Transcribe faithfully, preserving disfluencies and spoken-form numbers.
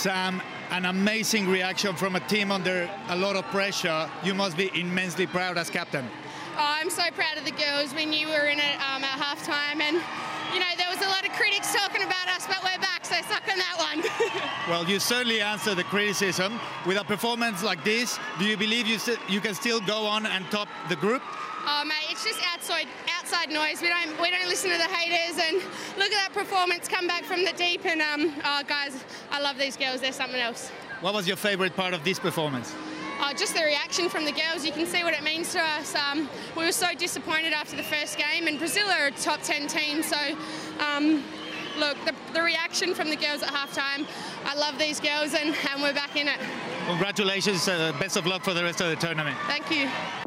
Sam, an amazing reaction from a team under a lot of pressure. You must be immensely proud as captain. Oh, I'm so proud of the girls. We knew we were in it um, at halftime, and you know there was a lot of critics talking about us, but we're back, so suck on that one. Well, you certainly answer the criticism. With a performance like this, do you believe you you can still go on and top the group? Oh mate, it's just outside outside noise. We don't we don't listen to the haters, and look at that performance, come back from the deep, and um, oh guys, I love these girls. They're something else. What was your favourite part of this performance? Oh, just the reaction from the girls. You can see what it means to us. Um, we were so disappointed after the first game, and Brazil are a top ten team. So, um, look, the, the reaction from the girls at halftime. I love these girls, and, and we're back in it. Congratulations. Uh, best of luck for the rest of the tournament. Thank you.